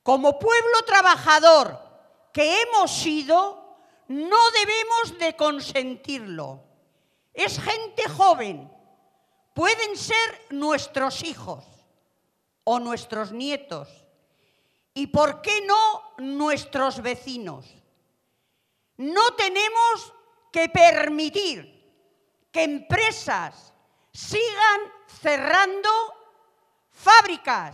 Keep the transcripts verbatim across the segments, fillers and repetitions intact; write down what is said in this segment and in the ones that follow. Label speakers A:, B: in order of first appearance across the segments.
A: como pueblo trabajador que hemos sido, no debemos de consentirlo. Es gente joven, pueden ser nuestros hijos o nuestros nietos, y ¿por qué no nuestros vecinos? No tenemos que permitir que empresas sigan cerrando fábricas,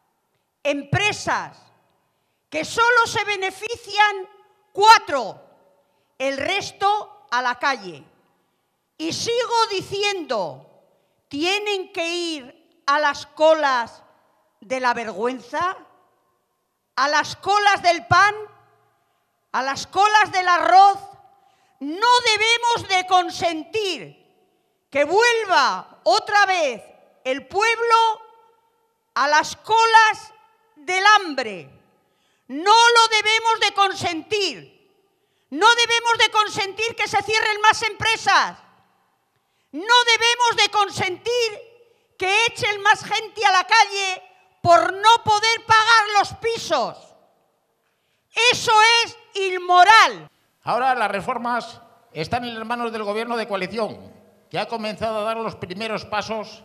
A: empresas que solo se benefician cuatro, el resto a la calle. Y sigo diciendo, ¿tienen que ir a las colas de la vergüenza? ¿A las colas del pan? ¿A las colas del arroz? No debemos de consentir que vuelva otra vez el pueblo a las colas del hambre. No lo debemos de consentir. No debemos de consentir que se cierren más empresas. No debemos de consentir que echen más gente a la calle por no poder pagar los pisos. Eso es inmoral.
B: Ahora las reformas están en las manos del Gobierno de coalición, que ha comenzado a dar los primeros pasos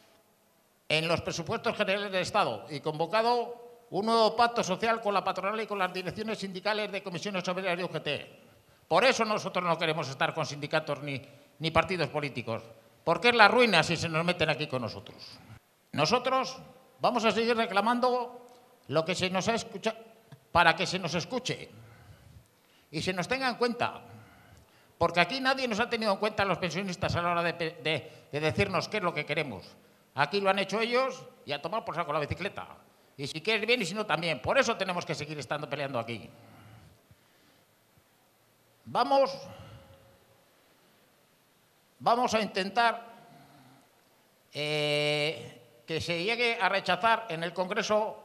B: en los presupuestos generales del Estado y convocado un nuevo pacto social con la patronal y con las direcciones sindicales de comisiones obreras y U G T. Por eso nosotros no queremos estar con sindicatos ni, ni partidos políticos, porque es la ruina si se nos meten aquí con nosotros. Nosotros vamos a seguir reclamando lo que se nos ha escuchado para que se nos escuche y se nos tenga en cuenta, porque aquí nadie nos ha tenido en cuenta los pensionistas a la hora de, de, de decirnos qué es lo que queremos. Aquí lo han hecho ellos y a tomar por saco la bicicleta. Y si quieres bien y si no también. Por eso tenemos que seguir estando peleando aquí. Vamos, vamos a intentar eh, que se llegue a rechazar en el Congreso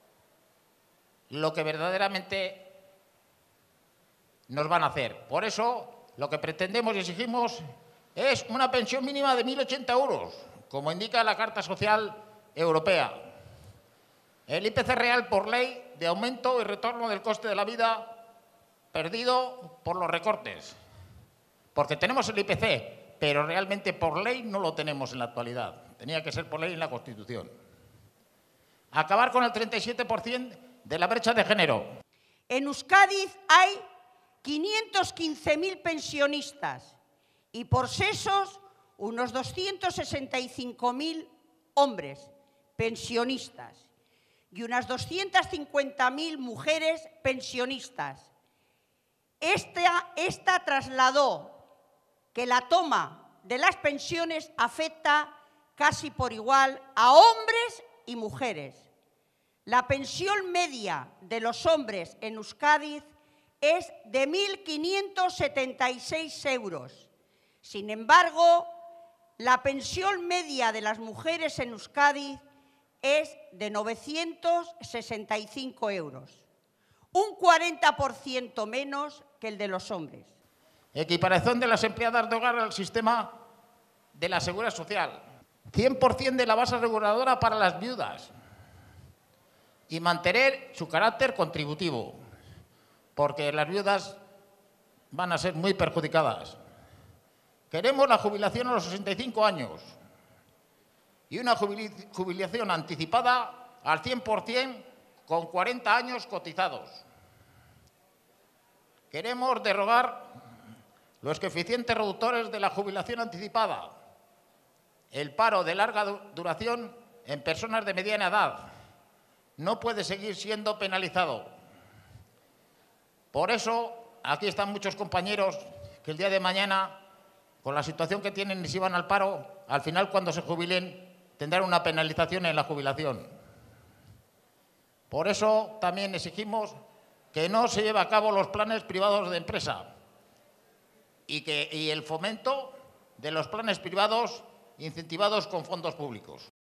B: lo que verdaderamente nos van a hacer. Por eso lo que pretendemos y exigimos es una pensión mínima de mil ochenta euros, como indica la Carta Social Europea. El I P C real por ley de aumento y retorno del coste de la vida perdido por los recortes. Porque tenemos el I P C, pero realmente por ley no lo tenemos en la actualidad. Tenía que ser por ley en la Constitución. Acabar con el treinta y siete por ciento de la brecha de género.
A: En Euskadi hay quinientos quince mil pensionistas y por sexos unos doscientos sesenta y cinco mil hombres pensionistas y unas doscientas cincuenta mil mujeres pensionistas. Esta, esta trasladó que la toma de las pensiones afecta casi por igual a hombres y mujeres. La pensión media de los hombres en Euskadi es de mil quinientos setenta y seis euros. Sin embargo, la pensión media de las mujeres en Euskadi es de novecientos sesenta y cinco euros, un cuarenta por ciento menos que el de los hombres.
B: Equiparación de las empleadas de hogar al sistema de la Seguridad Social. cien por ciento de la base reguladora para las viudas. Y mantener su carácter contributivo, porque las viudas van a ser muy perjudicadas. Queremos la jubilación a los sesenta y cinco años y una jubilación anticipada al cien por ciento con cuarenta años cotizados. Queremos derogar los coeficientes reductores de la jubilación anticipada, el paro de larga duración en personas de mediana edad. No puede seguir siendo penalizado. Por eso, aquí están muchos compañeros que el día de mañana, con la situación que tienen y si van al paro, al final cuando se jubilen tendrán una penalización en la jubilación. Por eso también exigimos que no se lleve a cabo los planes privados de empresa y, que, y el fomento de los planes privados incentivados con fondos públicos.